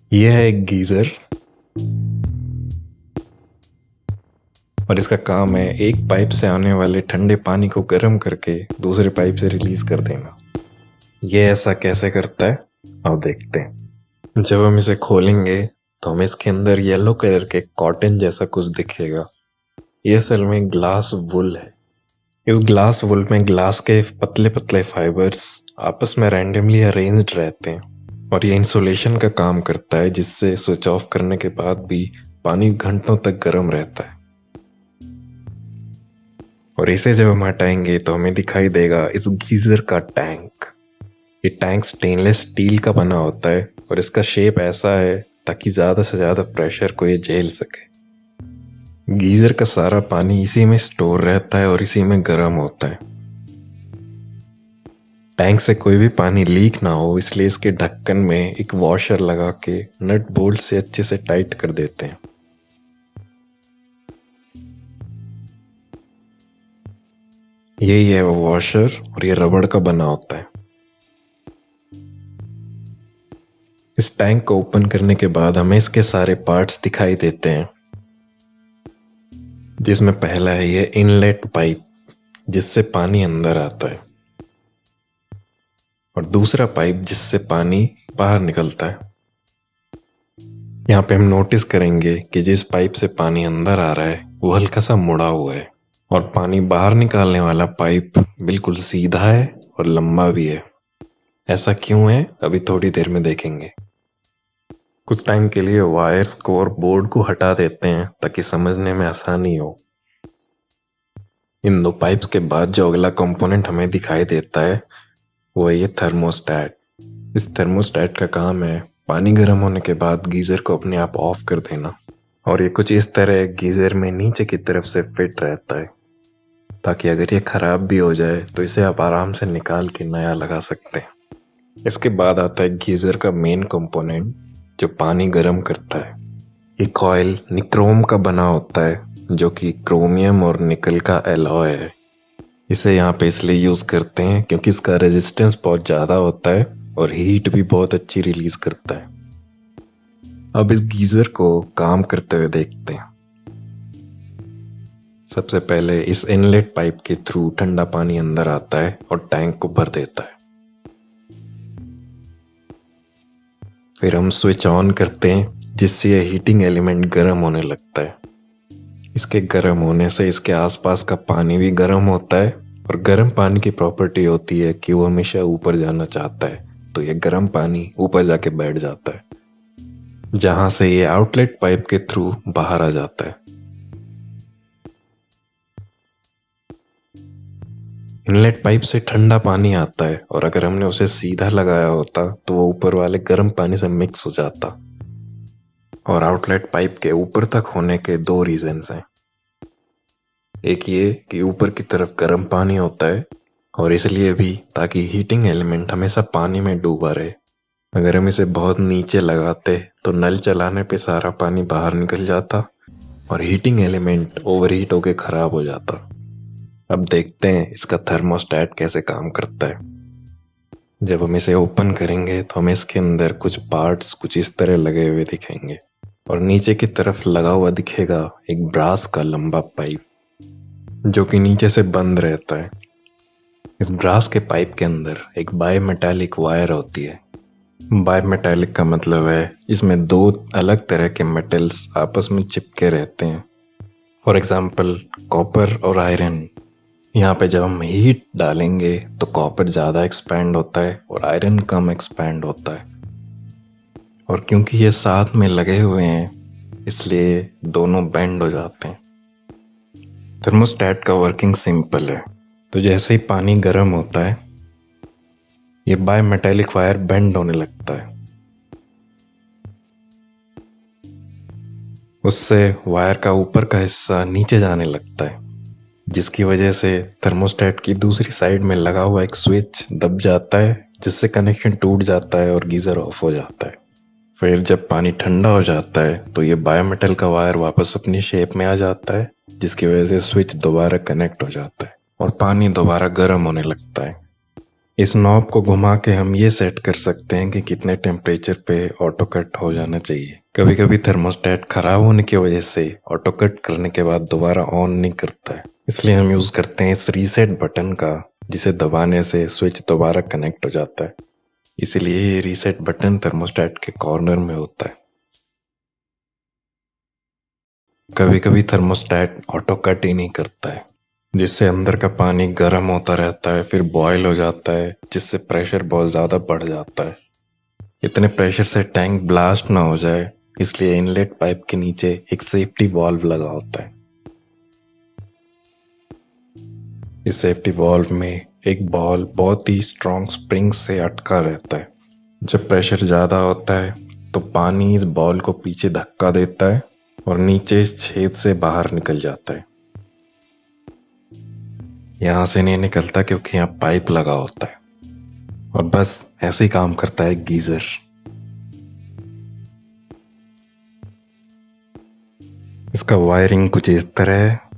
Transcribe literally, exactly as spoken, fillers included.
यह है एक गीजर और इसका काम है एक पाइप से आने वाले ठंडे पानी को गर्म करके दूसरे पाइप से रिलीज कर देना। यह ऐसा कैसे करता है आओ देखते हैं। जब हम इसे खोलेंगे तो हमें इसके अंदर येलो कलर के कॉटन जैसा कुछ दिखेगा। यह असल में ग्लास वुल है। इस ग्लास वुल में ग्लास के पतले पतले फाइबर्स आपस में रैंडमली अरेंज्ड रहते हैं और ये इंसुलेशन का काम करता है, जिससे स्विच ऑफ करने के बाद भी पानी घंटों तक गर्म रहता है। और इसे जब हम हटाएंगे तो हमें दिखाई देगा इस गीजर का टैंक। ये टैंक स्टेनलेस स्टील का बना होता है और इसका शेप ऐसा है ताकि ज्यादा से ज्यादा प्रेशर को ये झेल सके। गीजर का सारा पानी इसी में स्टोर रहता है और इसी में गर्म होता है। टैंक से कोई भी पानी लीक ना हो इसलिए इसके ढक्कन में एक वॉशर लगा के नट बोल्ट से अच्छे से टाइट कर देते हैं। यही है वो वॉशर और ये रबड़ का बना होता है। इस टैंक को ओपन करने के बाद हमें इसके सारे पार्ट्स दिखाई देते हैं, जिसमें पहला है ये इनलेट पाइप जिससे पानी अंदर आता है और दूसरा पाइप जिससे पानी बाहर निकलता है। यहाँ पे हम नोटिस करेंगे कि जिस पाइप से पानी अंदर आ रहा है वो हल्का सा मुड़ा हुआ है और पानी बाहर निकालने वाला पाइप बिल्कुल सीधा है और लंबा भी है। ऐसा क्यों है अभी थोड़ी देर में देखेंगे। कुछ टाइम के लिए वायर्स को और बोर्ड को हटा देते हैं ताकि समझने में आसानी हो। इन दो पाइप्स के बाद जो अगला कंपोनेंट हमें दिखाई देता है वो है ये थर्मोस्टेट। इस थर्मोस्टेट का काम है पानी गर्म होने के बाद गीजर को अपने आप ऑफ कर देना और ये कुछ इस तरह गीजर में नीचे की तरफ से फिट रहता है ताकि अगर ये खराब भी हो जाए तो इसे आप आराम से निकाल के नया लगा सकते हैं। इसके बाद आता है गीजर का मेन कंपोनेंट जो पानी गर्म करता है। ये कॉइल निक्रोम का बना होता है जो कि क्रोमियम और निकल का एलॉय है। इसे यहाँ पे इसलिए यूज करते हैं क्योंकि इसका रेजिस्टेंस बहुत ज्यादा होता है और हीट भी बहुत अच्छी रिलीज करता है। अब इस गीजर को काम करते हुए देखते हैं। सबसे पहले इस इनलेट पाइप के थ्रू ठंडा पानी अंदर आता है और टैंक को भर देता है। फिर हम स्विच ऑन करते हैं जिससे यह हीटिंग एलिमेंट गर्म होने लगता है। इसके गर्म होने से इसके आसपास का पानी भी गर्म होता है और गर्म पानी की प्रॉपर्टी होती है कि वो हमेशा ऊपर जाना चाहता है, तो ये गर्म पानी ऊपर जाके बैठ जाता है जहां से ये आउटलेट पाइप के थ्रू बाहर आ जाता है। इनलेट पाइप से ठंडा पानी आता है और अगर हमने उसे सीधा लगाया होता तो वो ऊपर वाले गर्म पानी से मिक्स हो जाता। और आउटलेट पाइप के ऊपर तक होने के दो रीजंस हैं। एक ये कि ऊपर की तरफ गर्म पानी होता है और इसलिए भी ताकि हीटिंग एलिमेंट हमेशा पानी में डूबा रहे। अगर हम इसे बहुत नीचे लगाते तो नल चलाने पे सारा पानी बाहर निकल जाता और हीटिंग एलिमेंट ओवरहीट होके खराब हो जाता। अब देखते हैं इसका थर्मोस्टेट कैसे काम करता है। जब हम इसे ओपन करेंगे तो हमें इसके अंदर कुछ पार्ट्स कुछ इस तरह लगे हुए दिखेंगे और नीचे की तरफ लगा हुआ दिखेगा एक ब्रास का लंबा पाइप जो कि नीचे से बंद रहता है। इस ब्रास के पाइप के अंदर एक बायोमेटालिक वायर होती है। बायोमेटालिक का मतलब है इसमें दो अलग तरह के मेटल्स आपस में चिपके रहते हैं। फॉर एग्जाम्पल कॉपर और आयरन। यहाँ पे जब हम हीट डालेंगे तो कॉपर ज़्यादा एक्सपैंड होता है और आयरन कम एक्सपैंड होता है। और क्योंकि ये साथ में लगे हुए हैं इसलिए दोनों बेंड हो जाते हैं। थर्मोस्टेट का वर्किंग सिंपल है। तो जैसे ही पानी गर्म होता है ये बायोमेटालिक वायर बेंड होने लगता है। उससे वायर का ऊपर का हिस्सा नीचे जाने लगता है जिसकी वजह से थर्मोस्टेट की दूसरी साइड में लगा हुआ एक स्विच दब जाता है जिससे कनेक्शन टूट जाता है और गीजर ऑफ हो जाता है। फिर जब पानी ठंडा हो जाता है तो ये बायोमेटल का वायर वापस अपनी शेप में आ जाता है जिसकी वजह से स्विच दोबारा कनेक्ट हो जाता है और पानी दोबारा गर्म होने लगता है। इस नॉब को घुमा के हम ये सेट कर सकते हैं कि कितने टेम्परेचर पे ऑटो कट हो जाना चाहिए। कभी कभी थर्मोस्टेट खराब होने की वजह से ऑटो कट करने के बाद दोबारा ऑन नहीं करता है, इसलिए हम यूज करते हैं इस रीसेट बटन का, जिसे दबाने से स्विच दोबारा कनेक्ट हो जाता है। इसीलिए ये रीसेट बटन थर्मोस्टेट के कॉर्नर में होता है। कभी कभी थर्मोस्टेट ऑटो कट ही नहीं करता है, जिससे अंदर का पानी गर्म होता रहता है, फिर बॉयल हो जाता है, जिससे प्रेशर बहुत ज़्यादा बढ़ जाता है। इतने प्रेशर से टैंक ब्लास्ट ना हो जाए, इसलिए इनलेट पाइप के नीचे एक सेफ्टी वाल्व लगा होता है। इस सेफ्टी वाल्व में एक बॉल बहुत ही स्ट्रॉन्ग स्प्रिंग से अटका रहता है। जब प्रेशर ज़्यादा होता है तो पानी इस बॉल को पीछे धक्का देता है और नीचे इस छेद से बाहर निकल जाता है। यहाँ से नहीं निकलता क्योंकि यहाँ पाइप लगा होता है, और बस ऐसे ही काम करता है गीजर। इसका वायरिंग कुछ इस तरह है।